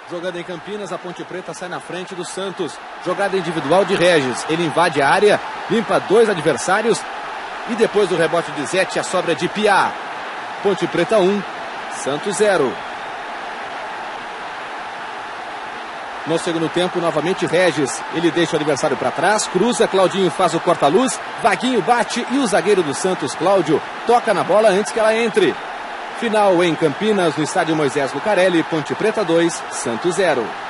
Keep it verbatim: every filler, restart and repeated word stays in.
Jogando em Campinas, a Ponte Preta sai na frente do Santos. Jogada individual de Regis. Ele invade a área, limpa dois adversários. E depois do rebote de Zete, a sobra de Piá. Ponte Preta um, Santos zero. No segundo tempo, novamente Regis. Ele deixa o adversário para trás, cruza, Claudinho faz o corta-luz, Vaguinho bate e o zagueiro do Santos, Cláudio, toca na bola antes que ela entre. Final em Campinas, no estádio Moisés Lucarelli, Ponte Preta dois, Santos zero.